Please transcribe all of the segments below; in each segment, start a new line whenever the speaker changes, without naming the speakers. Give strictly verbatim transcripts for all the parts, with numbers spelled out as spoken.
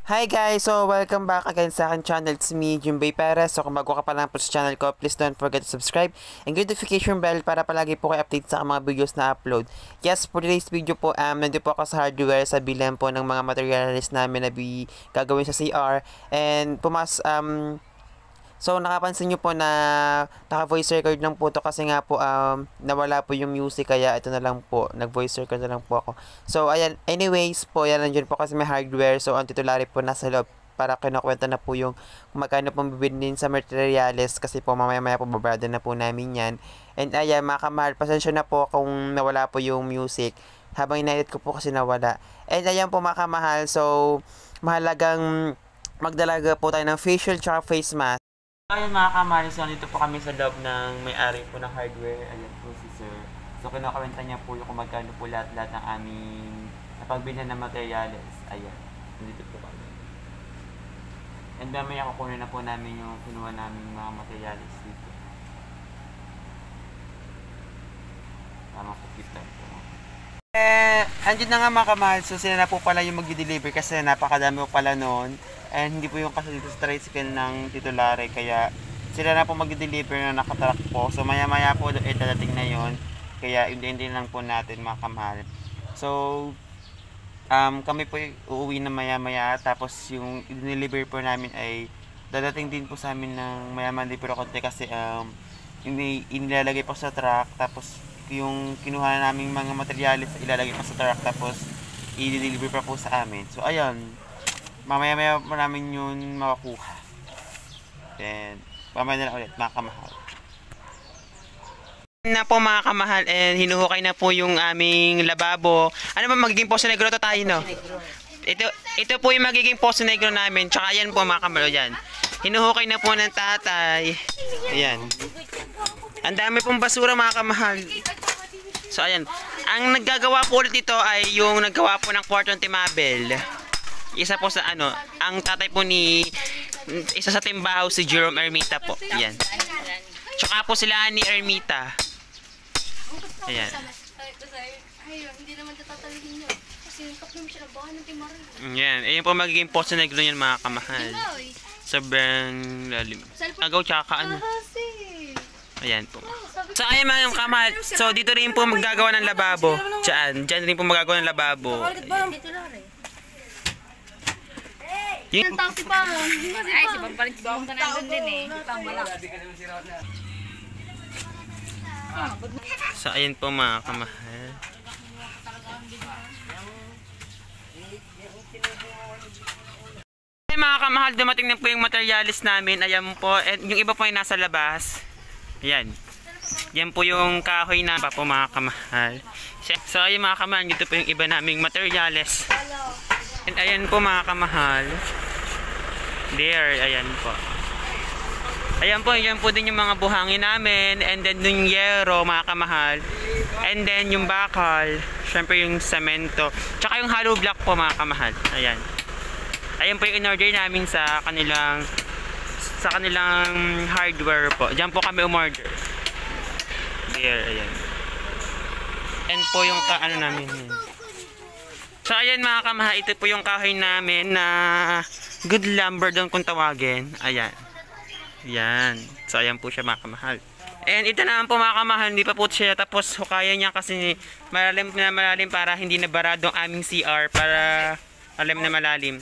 Hi guys! So, welcome back again sa akin channel. It's me, Jimbay Perez. So, kung bago ka pa lang po sa channel ko, please don't forget to subscribe and give notification bell para palagi po kayo update sa mga videos na upload. Yes, for today's video po, um, nandito po ako sa hardware sa bilan po ng mga materials namin na bi gagawin sa C R. And pumas, um, so, nakapansin nyo po na naka-voice record lang po to kasi nga po um, nawala po yung music kaya ito na lang po, nag-voice record na lang po ako. So, ayan, anyways po, yan nandiyan po kasi may hardware. So, ang titulari po nasa loob para kinukwenta na po yung kung magkano pong bibilin sa materials kasi po mamaya-maya po babayad na po namin yan. And ayan, mga kamahal, pasensya na po kung nawala po yung music habang inedit ko po kasi nawala. And ayan po mga kamahal, so mahalagang magdalaga po tayo ng facial tsaka face mask. Ayun mga kamahal, so nandito po kami sa loob ng may-ari po ng hardware. Ayan po si sir. So kinakawenta niya po yung kung magkano po lahat-lahat ng aming napagbilhan ng materials. Ayan, nandito po kami. And mamaya kukunin na po namin yung kinuha namin mga materials dito. Tama po, keep time po. Eh, andyan na nga mga kamahal. So sila na po pala yung mag-deliver kasi napakadami po pala noon. And hindi po yung kasi dito sa tricycle ng titulare kaya sila na po mag-deliver na nakatrack po. So maya maya po eh, dadating na yon. Kaya hindi-hindi lang po natin mga kamahal. So um, kami po uuwi na maya maya. Tapos yung i-deliver po namin ay dadating din po sa amin ng maya maya di pero konti kasi um, hindi inilalagay po sa truck. Tapos yung kinuha na naming mga materials ilalagay po sa truck. Tapos i-deliver pa po sa amin. So ayun, mamaya-maya pa namin yun makakuha. Then, mamaya na lang ulit, mga kamahal. Na po mga kamahal, and hinuhukay na po yung aming lababo. Ano ba magiging Poso Negro to tayo, no? Ito, ito po yung magiging Poso Negro namin. Tsaka yan po mga kamahal, yan. Hinuhukay na po ng tatay. Ayan. Ang dami pong basura mga kamahal. So, ayan. Ang naggagawa po ulit ito ay yung naggawa po ng kwarto ng Timabel. Isa po sa ano, ang tatay po ni isa sa timbaho si Jerome Ermita po. Yan. Tsaka po sila ni Ermita. Ayan.
Hindi naman tatalihin niyo. Kasi yung kaplim siya nabahan ng timarin.
Yan. Ayan po magiging Poso Negro yan mga kamahal. Sobrang lalim. Agaw tsaka ano. Ayan po. So ayan mga kamahal. So dito rin po magagawa ng lababo. Diyan. Diyan rin po magagawa ng lababo.
Yung taxi pa mo. Ay, si Pampalit ba ako nandun din eh.
So ayan po mga kamahal. Ay mga kamahal, dumating na po yung materialis namin. Ayan po. And yung iba po ay nasa labas. Ayan. Yan po yung kahoy na pa po mga kamahal. So ayan mga kamahal, dito po yung iba naming materialis. And ayan po mga kamahal. There, ayan po. Ayan po, yan po din yung mga buhangin namin. And then yung yero mga kamahal. And then yung bakal. Syempre yung semento. Tsaka yung hollow block po mga kamahal. Ayan. Ayan po yung in-order namin sa kanilang sa kanilang hardware po. Diyan po kami umorder. There, ayan. And po yung ka ano namin. So ayan mga kamahal, ito po yung kahoy namin na good lumber doon kung tawagin. Ayan. Ayan. So ayan po siya mga kamahal. And ito naman po mga kamahal, hindi pa po siya tapos hukayan niya kasi malalim na malalim para hindi na barado ang aming C R para alam na malalim.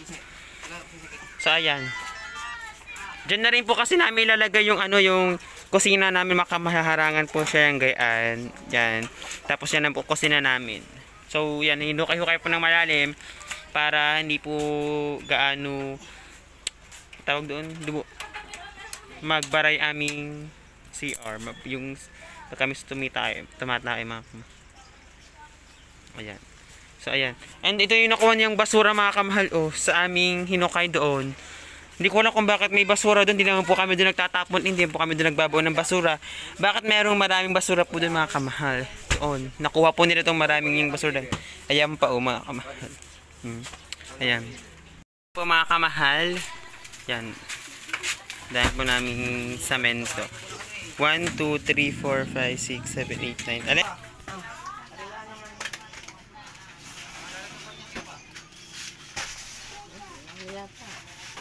So ayan. Diyan na rin po kasi namin ilalagay yung ano yung kusina namin, makamaharangan po siya yung gayaan. Yan. Tapos yan ang po kusina namin. So yan, hinukay-hukay po ng malalim para hindi po gaano tawag doon, dugo, magbaray aming C R. Yung kami tumitay, tumatay mga kamahal. Ayan. So ayan. And ito yung nakuha niyang basura mga kamahal oh, sa aming hinukay doon. Hindi ko alam kung bakit may basura doon. Hindi naman po kami doon nagtatapon. Hindi po kami doon nagbabaw ng basura. Bakit mayroong maraming basura po doon mga kamahal? Doon. Nakuha po nila itong maraming yung basura doon. Ayan pa o oh, mga kamahal. Hmm. Ayan. Po mga kamahal. Yan. Dahil po namin samento. one, two, three, four, five, six, seven, eight, nine. Alin?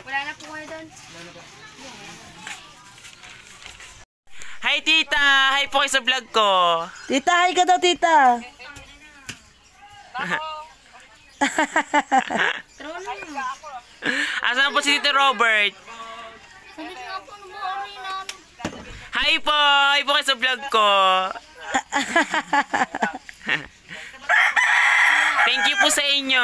Wala na po kayo doon.
Hi, tita! Hi po kayo sa vlog ko.
Tita, hi ka daw, tita.
Tara na.
Asan po si Tito Robert?
Salit nga po ng buhay namin.
Hi po! Hi po kayo sa vlog ko. Thank you po sa inyo.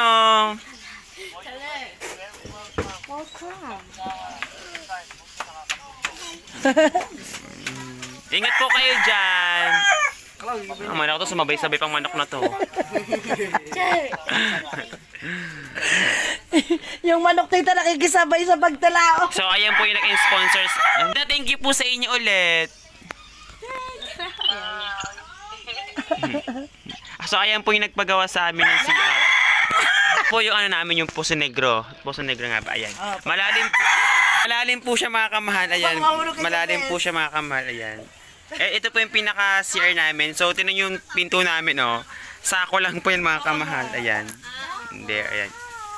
Ingat po kayo dyan. Ang manok to, sumabay-sabay pang manok na to.
Yung manok, tita, nakikisabay sa pagtalao.
So, ayan po yung nag-sponsors. Thank you po sa inyo ulit. So, ayan po yung nagpagawa sa amin ng C R. Po yung ano namin, yung Poso Negro. Poso Negro nga ba? Ayan. Malalim po. Malalim po siya mga kamahal. Ayan. Malalim po siya mga kamahal. Ayan. Eh, ito po yung pinaka-C R namin. So, tinan yung pinto namin, oh. Sako lang po yan mga kamahal. Ayan. Hindi, ayan.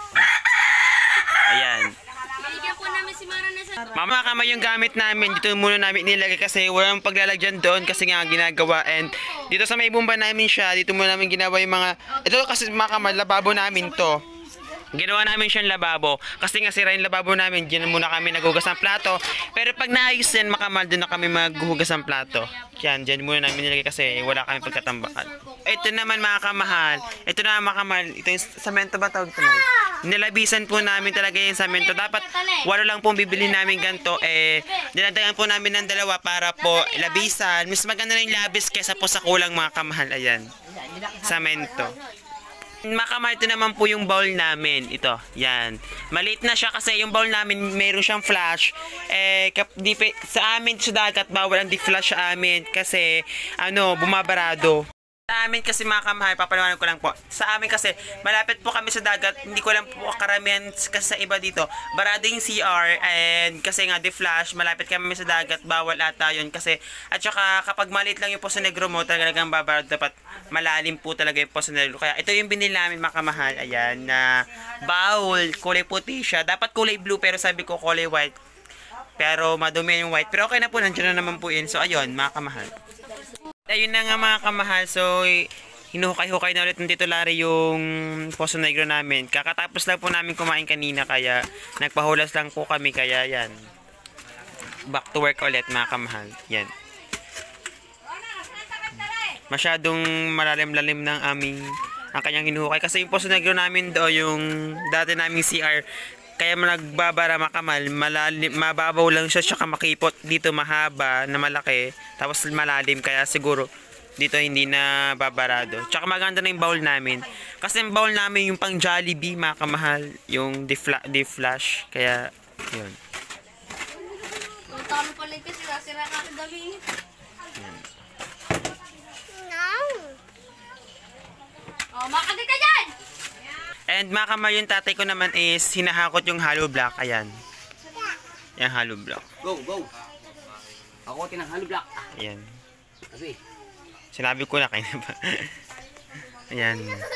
Ayan.
Binigyan po namin si Mara na sa...
Mama, kamay yung gamit namin. Dito muna namin nilagay kasi walang paglalagyan doon kasi nga ginagawa. And dito sa may bumba namin siya, dito muna namin ginawa yung mga... Ito kasi mga kamahal, lababo namin to. Ginawa namin siyang lababo. Kasi nga sira yung lababo namin, dyan muna kami naghugas ng plato. Pero pag naayos yan, makamal, doon na kami maghugas ng plato. Yan, dyan muna namin nilagay kasi wala kami pagkatambakan. Ito naman mga kamahal. Ito na mga kamahal. Ito yung samento ba tawag ito? Nilabisan po namin talaga yung samento. Dapat walo lang pong bibili namin ganito. Eh, dinadagan po namin ng dalawa para po labisan. Mas maganda na yung labis kesa po sa kulang mga kamahal. Ayan. Samento. Makamahal, ito naman po yung bowl namin. Ito, yan. Maliit na siya kasi yung bowl namin mayroon siyang flash. Eh, kap, di, sa amin sa dagat bawal ang di-flash sa amin kasi ano, bumabarado. Sa amin kasi mga kamahal, papalawanan ko lang po. Sa amin kasi, malapit po kami sa dagat. Hindi ko lang po karamihan kasi sa iba dito. Barado yung C R and kasi nga di-flash, malapit kami sa dagat, bawal ata yun. Kasi, at saka kapag maliit lang yung Poso Negro mo, talagang babarado. Dapat malalim po talaga yung Poso Negro. Kaya ito yung binili namin mga kamahal. Ayan, na bowl, kulay puti siya. Dapat kulay blue pero sabi ko kulay white. Pero madumi yung white. Pero okay na po, nandiyan na naman po yun. So ayun, mga kamahal. Ayun na nga mga kamahal, so hinuhukay-hukay na ulit ng Tito Larry yung Poso Negro namin. Kakatapos lang po namin kumain kanina kaya nagpahulas lang po kami kaya yan. Back to work ulit mga kamahal. Yan. Masyadong malalim-lalim ng aming ang kanyang hinuhukay. Kasi yung Poso Negro namin do, yung dati naming C R, kaya nagbabara makamal, malalim, mababaw lang siya tsaka makipot. Dito mahaba na malaki, tapos malalim kaya siguro dito hindi na babarado. Tsaka maganda na yung bowl namin. Kasi yung bowl namin yung pang Jollibee, mga kamahal, yung di-flash. Kaya, yun.
Kung tama pala yung kasi nasira ka ang dami. No. Oh, makagay ka dyan!
And mga kamahal, yung tatay ko naman is hinahakot yung hollow block. Ayan. Yung hollow block.
Go, go. Ako tinang hollow block.
Ayan.
Kasi.
Sinabi ko na kayo ba? Ayan.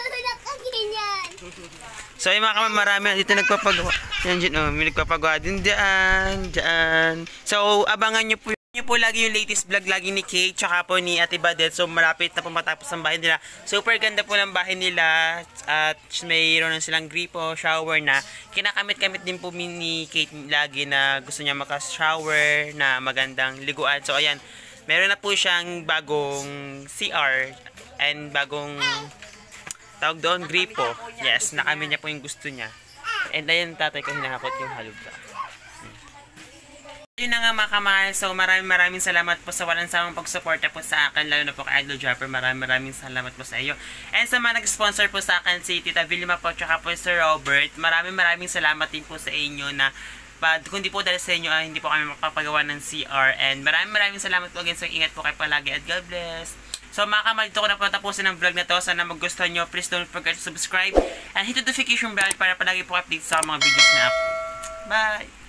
So yung mga kamahal, marami dito nagpapagawa. Yan dyan, oh, may nagpapagawa din dyan, dyan. So abangan nyo po nyo po lagi yung latest vlog lagi ni Kate tsaka po ni Ate Badet. So malapit na po matapos ang bahay nila. Super ganda po ng bahay nila. At mayroon na silang gripo, shower na. Kinakamit-kamit din po ni Kate lagi na gusto niya maka-shower na magandang liguan. So ayan, meron na po siyang bagong C R and bagong tawag doon, gripo. Yes, nakamit niya po yung gusto niya. And ayun, tatay ko hinahakot yung hollow block. Yun na nga mga kamahal, so maraming maraming salamat po sa walang samang pagsuporta po sa akin, lalo na po kay Idol Dropper. Maraming maraming salamat po sa iyo. And sa mga nag-sponsor po sa akin, si Tita Vilma po, tsaka po Sir Robert, maraming maraming salamat din po sa inyo na pag kundi po dahil sa inyo, ah, hindi po kami makapagawa ng C R. And maraming maraming salamat po again, so ingat po kayo palagi at God bless. So mga kamahal, dito ko na po tapusin ang vlog na to. Sana magustuhan nyo, please don't forget to subscribe and hit the notification bell para palagi po update sa mga videos na upload. Bye!